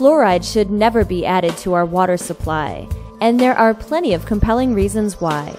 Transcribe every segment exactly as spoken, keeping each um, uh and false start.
Fluoride should never be added to our water supply, and there are plenty of compelling reasons why.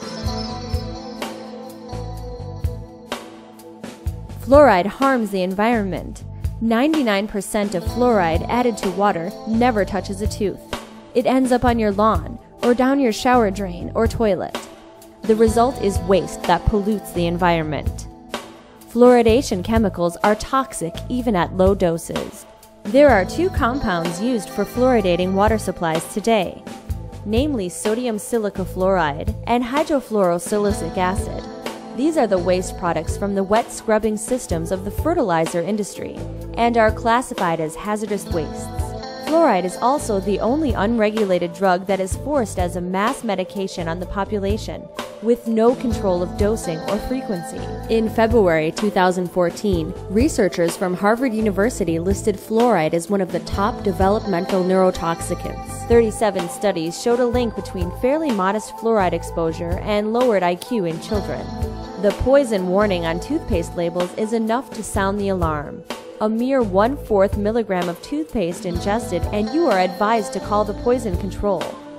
Fluoride harms the environment. ninety-nine percent of fluoride added to water never touches a tooth. It ends up on your lawn, or down your shower drain or toilet. The result is waste that pollutes the environment. Fluoridation chemicals are toxic even at low doses. There are two compounds used for fluoridating water supplies today, namely sodium silicofluoride and hydrofluorosilicic acid. These are the waste products from the wet scrubbing systems of the fertilizer industry and are classified as hazardous wastes. Fluoride is also the only unregulated drug that is forced as a mass medication on the population, with no control of dosing or frequency. In February two thousand fourteen, researchers from Harvard University listed fluoride as one of the top developmental neurotoxicants. thirty-seven studies showed a link between fairly modest fluoride exposure and lowered I Q in children. The poison warning on toothpaste labels is enough to sound the alarm. A mere one-fourth milligram of toothpaste ingested and you are advised to call the poison control.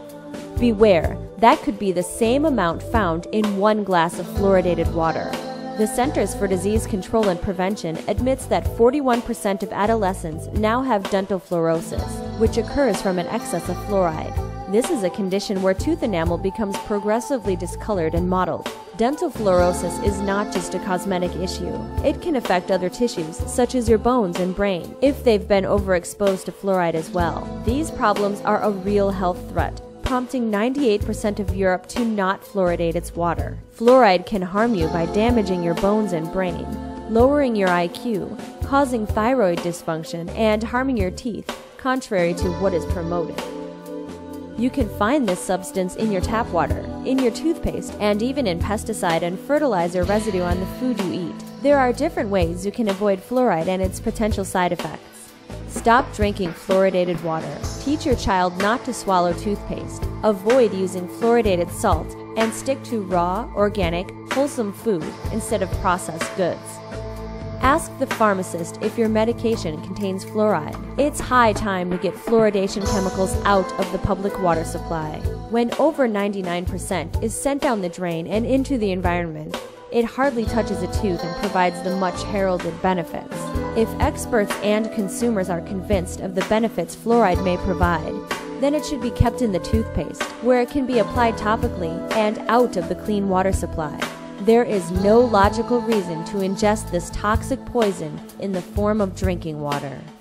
Beware, that could be the same amount found in one glass of fluoridated water. The Centers for Disease Control and Prevention admits that forty-one percent of adolescents now have dental fluorosis, which occurs from an excess of fluoride. This is a condition where tooth enamel becomes progressively discolored and mottled. Dental fluorosis is not just a cosmetic issue. It can affect other tissues, such as your bones and brain, if they've been overexposed to fluoride as well. These problems are a real health threat, prompting ninety-eight percent of Europe to not fluoridate its water. Fluoride can harm you by damaging your bones and brain, lowering your I Q, causing thyroid dysfunction, and harming your teeth, contrary to what is promoted. You can find this substance in your tap water, in your toothpaste, and even in pesticide and fertilizer residue on the food you eat. There are different ways you can avoid fluoride and its potential side effects. Stop drinking fluoridated water. Teach your child not to swallow toothpaste. Avoid using fluoridated salt and stick to raw, organic, wholesome food instead of processed goods. Ask the pharmacist if your medication contains fluoride. It's high time to get fluoridation chemicals out of the public water supply. When over ninety-nine percent is sent down the drain and into the environment, it hardly touches a tooth and provides the much heralded benefits. If experts and consumers are convinced of the benefits fluoride may provide, then it should be kept in the toothpaste, where it can be applied topically and out of the clean water supply. There is no logical reason to ingest this toxic poison in the form of drinking water.